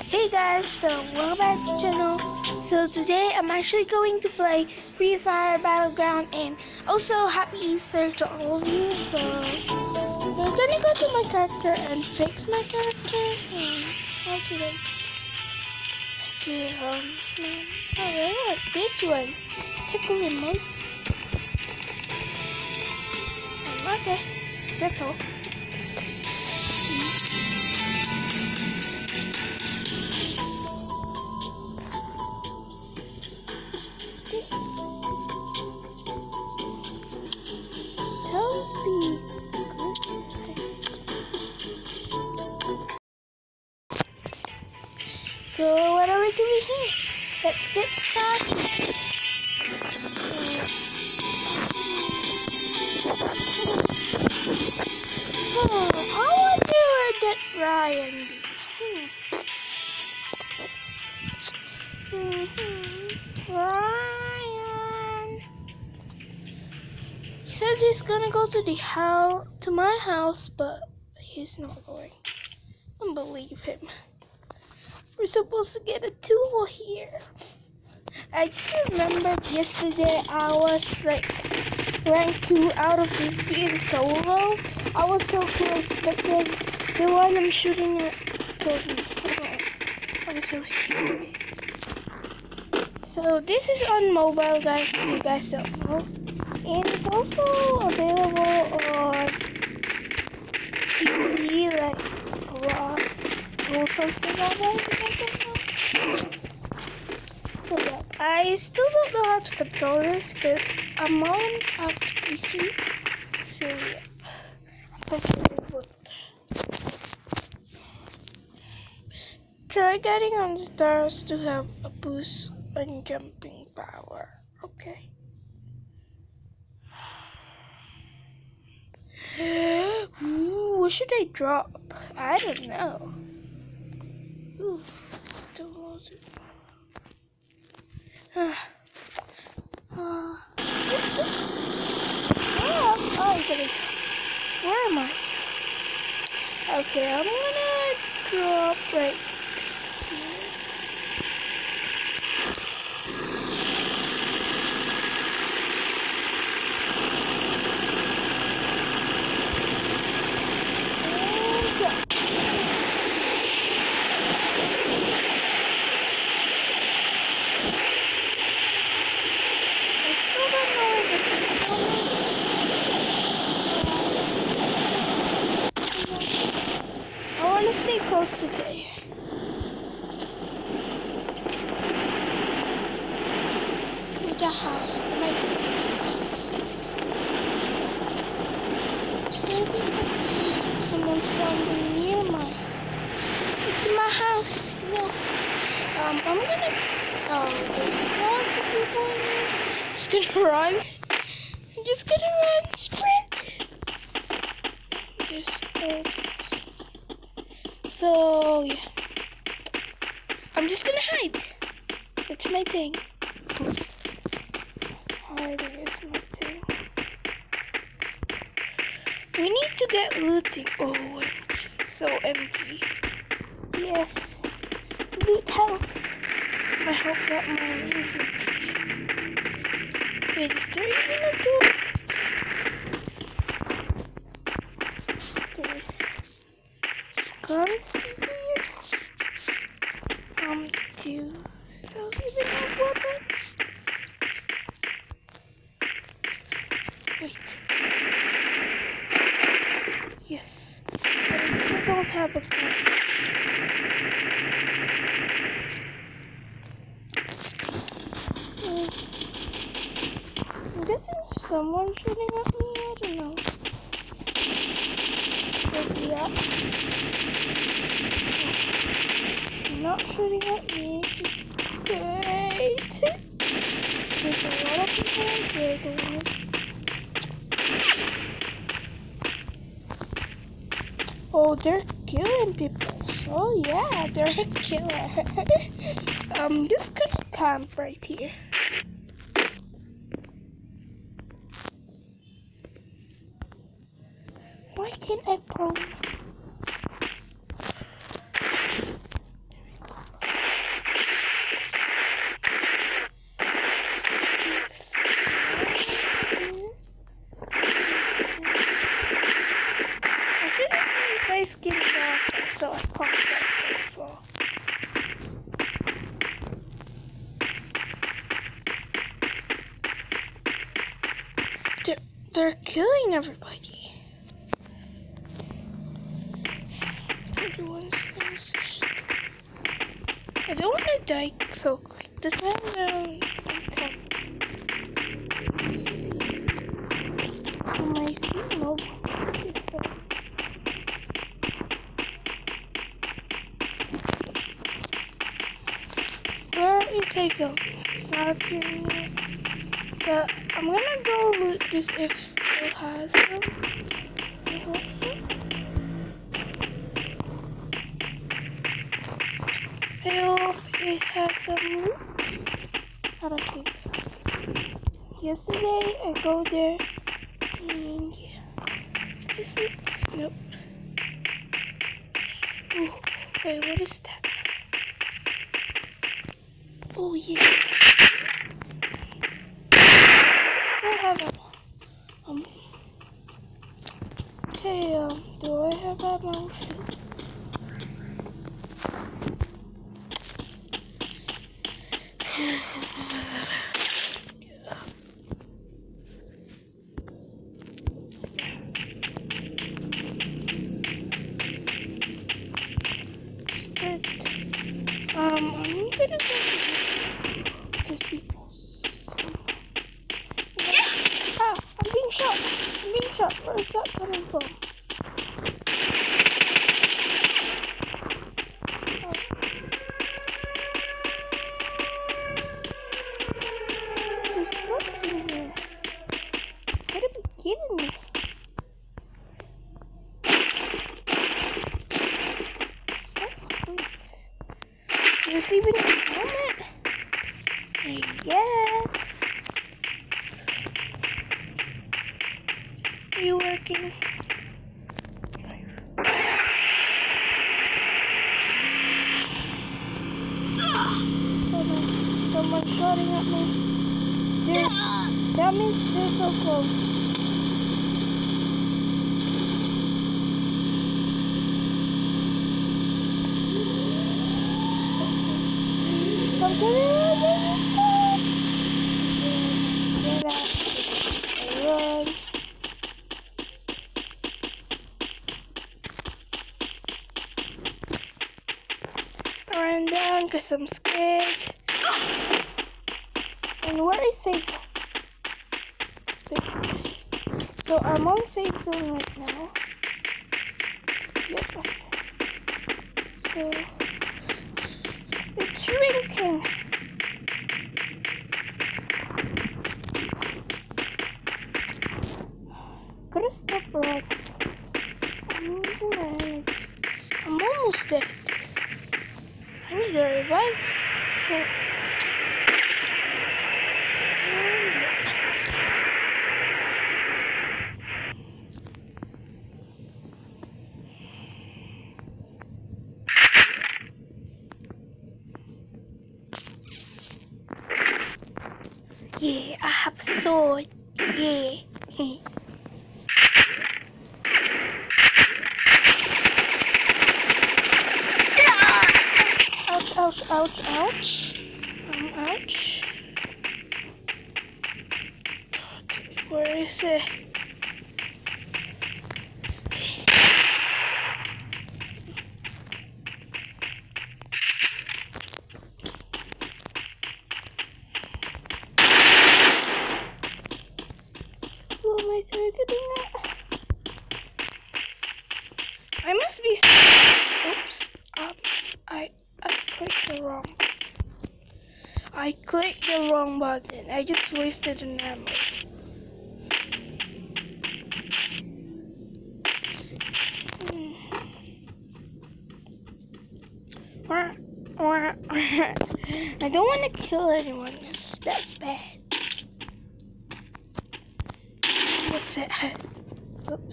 Hey guys, so welcome back to the channel. So today I'm actually going to play Free Fire Battleground and also Happy Easter to all of you. So we're gonna go to my character and fix my character. How do they oh I want this one. Tickle remote. Okay, that's all. So what are we doing here? Let's get started. How would you get Ryan Ryan. He says he's gonna go to the house, to my house, but he's not going. I don't believe him. We're supposed to get a tool here. I just remembered yesterday I was like rank 2 out of 50 in solo. I was so close, but then the one I'm shooting at killed me. I'm so stupid. So this is on mobile, guys, if you guys don't know. And it's also available on PC, like Ross or something like that, if you guys don't know. So yeah, I still don't know how to control this because I'm on PC. So yeah, hopefully it would. Try getting on the stars to have a boost on jumping power. Okay. Ooh, what should I drop? I don't know. Ooh, still lose it. Where am I? Okay, I'm gonna drop right here. Stay close today. With the house, my house. It's gonna be someone standing near my. It's my house. No. I'm gonna. Oh, there's lots of people in here. I'm just gonna run. I'm just gonna run. Sprint. So yeah, I'm just gonna hide. That's my thing. Hiding is my thing. We need to get looting. Oh, so empty. Yes, loot house. I hope that mine is empty. Wait, is there even a door? Guns here. 2,000 even have weapons. Wait. Yes. But I still don't have a gun. I'm guessing someone shooting at me. I don't know. Yeah. Not shooting at me, just wait. There's a lot of people in here, guys. Oh, they're killing people. So yeah, they're a killer. I'm just gonna camp right here. Why can't I prone? There we go. so I can't get very far. They're killing everybody. 21 seconds. I don't want to die so quick. This one, I see no one. Where is he going? Sorry, but I'm gonna go loot this if it still has them. I hope so. I hope it has some loot. I don't think so. Yesterday I go there and yeah. Is this it? Nope. Oh, wait, what is that? Oh yeah. I have a okay, do I have a mouse? I'm gonna go to these people. Ah, I'm being shot. I'm being shot. Where is that coming from? There's bugs in here. You gotta be kidding me. There's even a helmet? I guess. Are you working? Someone's shooting at me. That means they're so close. Come to me! Run. I ran down because I'm scared. And where is safe zone? So I'm on safe zone right now. Yep. So it's shrinking. Gotta stop running. I'm losing my energy. I'm almost dead. I need to revive. Yeah, I have a sword. Yeah. Ouch, ouch, ouch, ouch. Ouch. Where is it? Who am I targeting at? I must be. Oops. I clicked the wrong. I clicked the wrong button. I just wasted an ammo. I don't want to kill anyone. That's bad. What's that? Oops.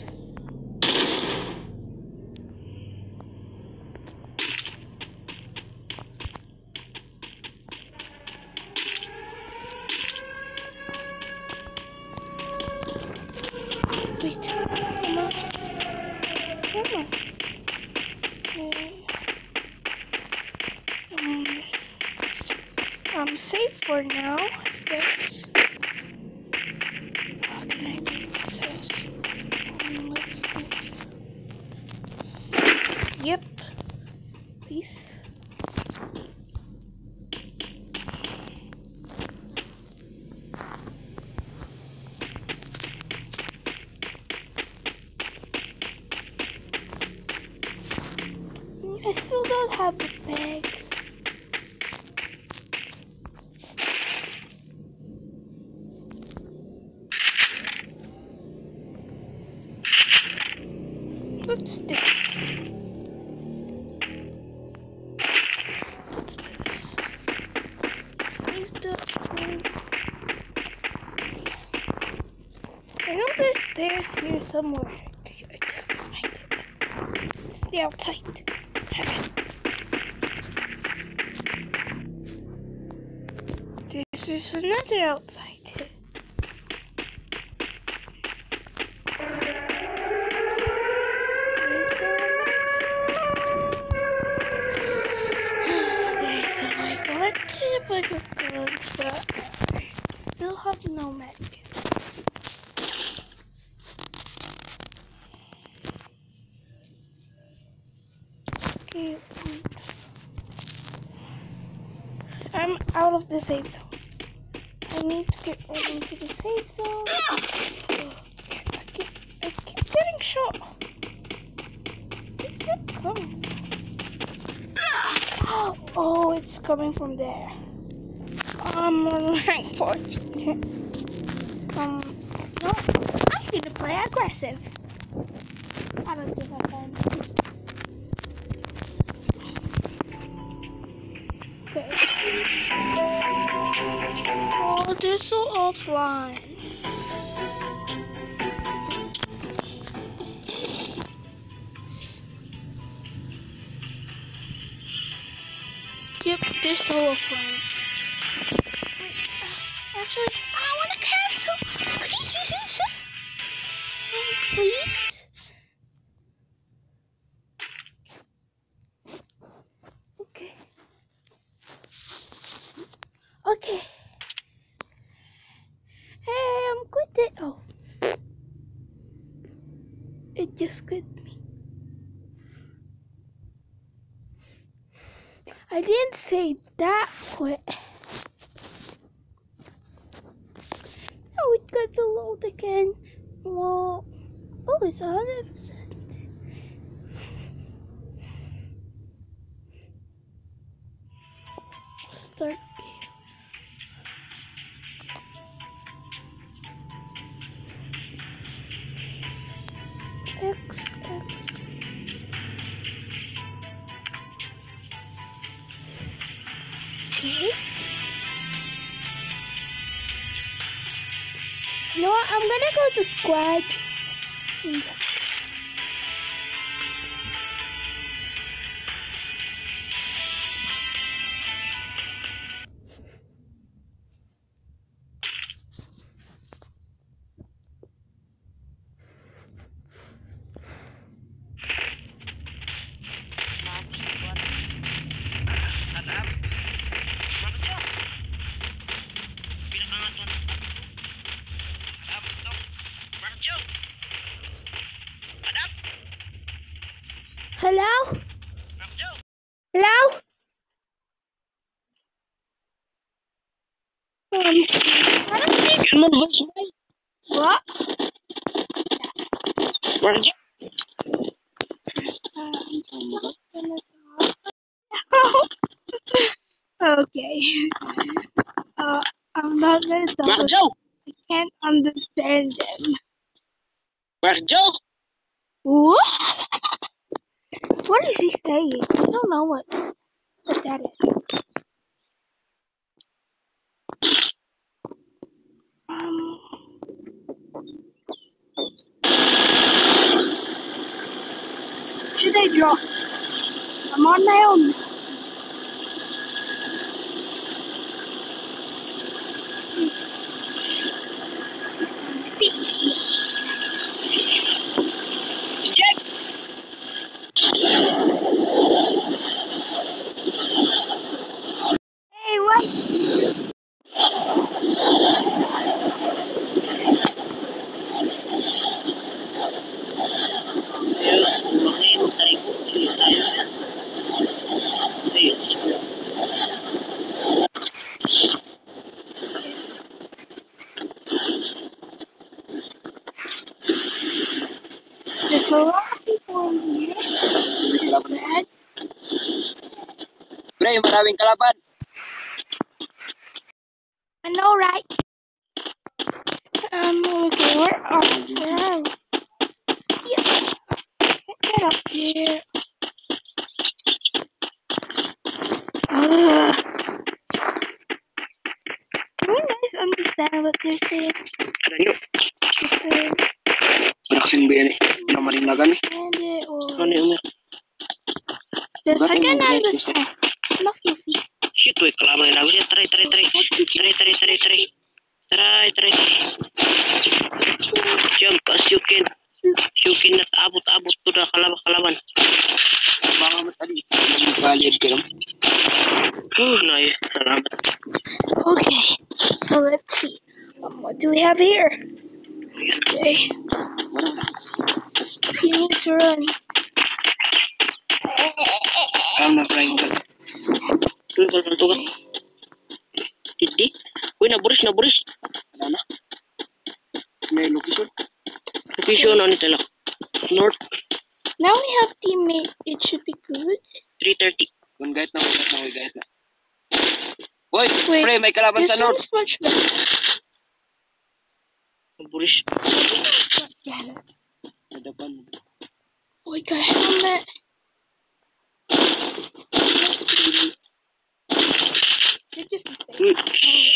Wait, come on. Come on. I'm safe for now, I guess. How can I make this house? What's this? Yep. Please. I still don't have the bag. What's this? Let's put it. Where's the... I know there's stairs here somewhere. I just can't find it. Just stay outside. This is another outside. Okay, so I collected a bunch of guns, but I still have no medkit. Okay, I'm out of the safe zone. I need to get right into the safe zone. I keep getting shot. Where's that coming? Oh, it's coming from there. I'm on rank 4. No, I need to play aggressive. I don't think I can. Okay. Oh, they're so offline. Yep, they're so offline. Wait, actually, I want to cancel. Please. Please. Okay. Hey, I'm quitting. Oh. It just quit me. I didn't say that quit. Oh, it got to load again. Well, oh, it's 100%. Start game. X. Okay. You know what? I'm gonna go to squad. Hello? Hello? I don't think... What? Okay. I'm not gonna talk. I can't understand them. Where's Joe? What? What is he saying? I don't know what that is. Should I drop? I'm on my own. Hey, what? Pre, maraming kalaban. I know, right? Okay, where are you? Yeah, get up here. Ugh. Can you guys understand what they're saying? Ano nyo? Listen, Para kasing ba yan eh? Pinamarinlagan eh. understand it or Ano yun? yes, I Bakit can mo understand. Snuff your feet. Shit, wait, kalaban na ako siya. Taray. Taray. Jump as you can. You cannot abot to the kalaban. Baka matali. Valid ka naman. Oh, no, salamat. Okay, so let's see. What do we have here? Okay, you need to run. I'm not trying to. Uy, kalmanto ka. Hindi. Uy, naburis. Ano na? May location. Location, ano nito lang? North Now we have teammate. It should be good. 330. Kung guys na. Uy, Wait, pre, may kalaban this sa North. one's much better. Naburis. Better. Nadapan. Oh, we got a helmet. They're just the same. Uy.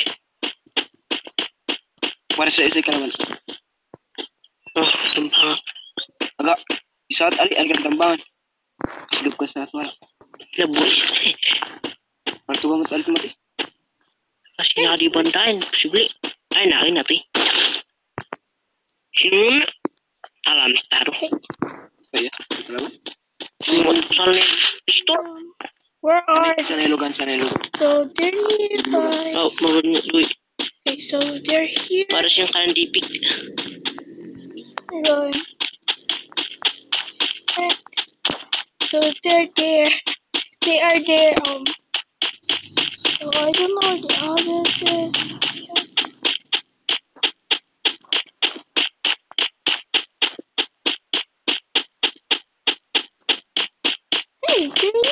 Para sa isa kalaban. Oh, tambangan. Aga, isa't aligan tambangan. Sigap ka sa atwala. Naburis. Partuwa mo talit mati. Kasi nga di bantayan. Posible. Ay, nakin natin. Sino na? Alam, taro. Kaya, kalaban. Sino salin pistol? Where are they? Sa nilugan. So they're nearby. Oh, marunong duwi. Okay, so they're here. Para siyang kanandipik. Run. So they're there. They are there. So I don't know what the others is. Hey, dude.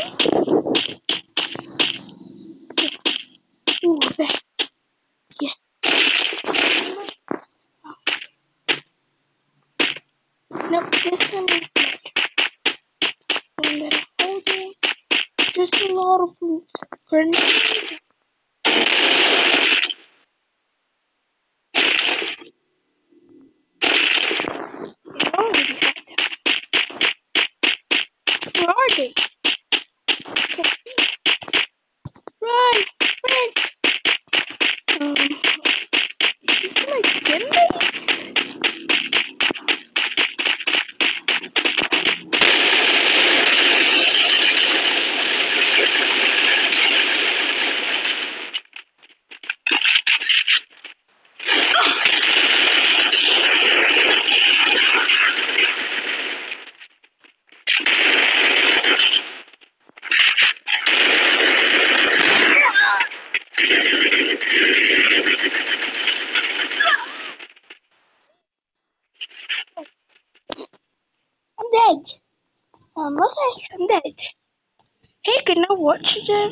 Ooh, best. Yes. Nope, this one is not. One that I'm holding. There's a lot of loot. Grenade. I already had that. Where are they? Can't see. Run! Sprint! Is this my teammates? I'm dead. Okay, I'm dead. Hey, can I watch them?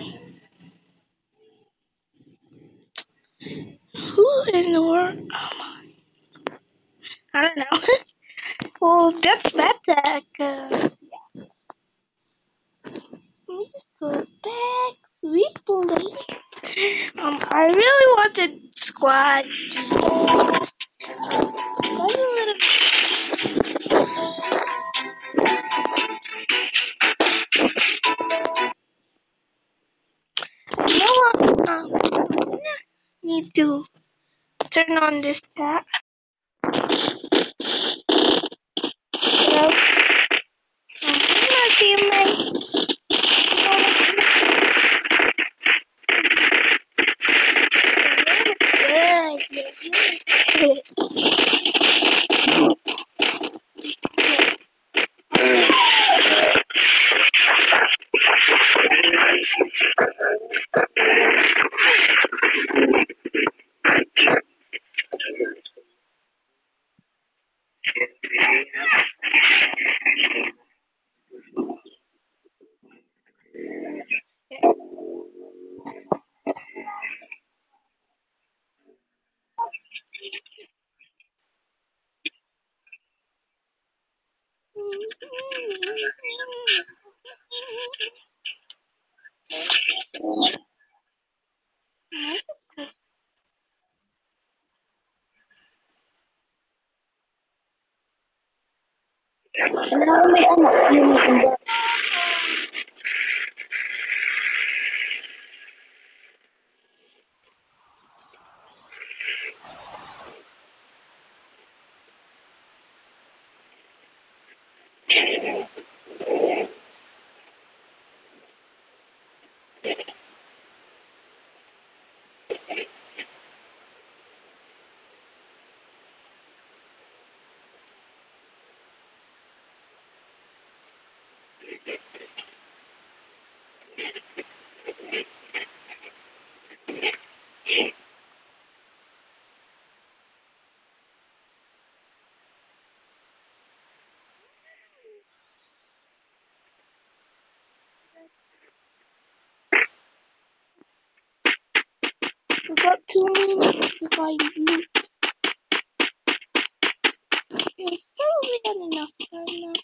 Who in the world am I? I don't know. Well, that's better, cause yeah. Let me just go back. Sweet play. I really wanted squad. You know what? Need to turn on this tap. Hello? My teammate. Wala may anak, yung kembar. We got 2 minutes to find loot. It's probably not enough time now.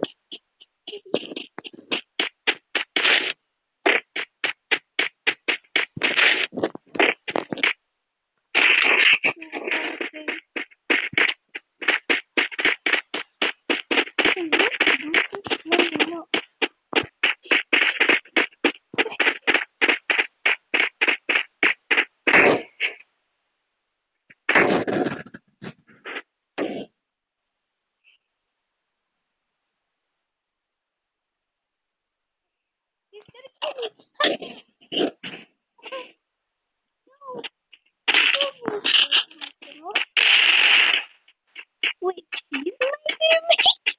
Wait, he's my teammate?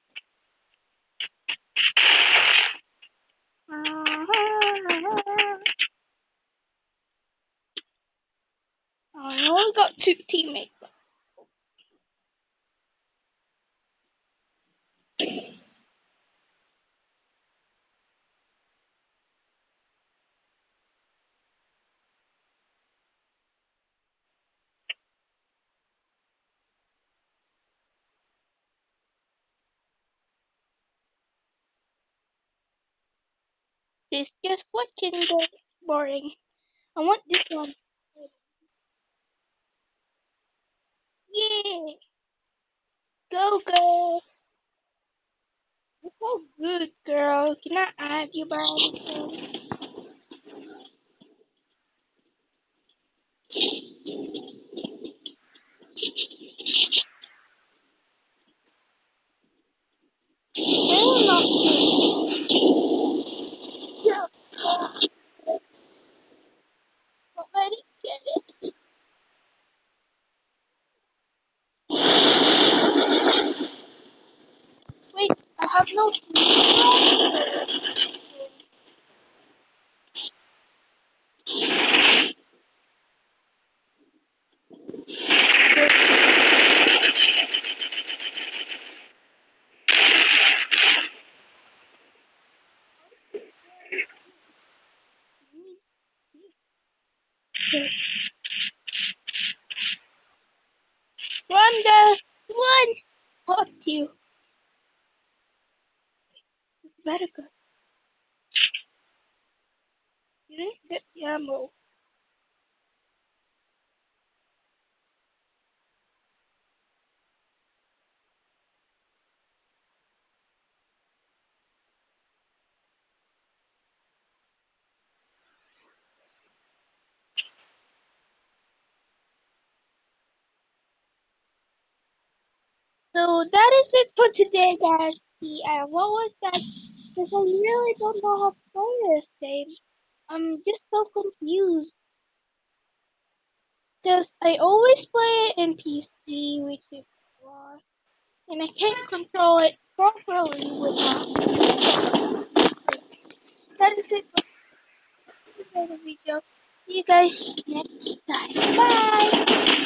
I only got 2 teammates. It's just watching the boring. I want this one. Yeah, go girl. You're so good, girl. Can I add you by any chance? I will not do. Yeah, but let it get it. Wait, I have no team. Run, girl! Run! Fuck you. It's better go. You didn't get the ammo. So that is it for today, guys. What was that? Because I really don't know how to play this game. I'm just so confused. Because I always play it in PC, which is lost, and I can't control it properly with my. That is it for the video. See you guys next time. Bye!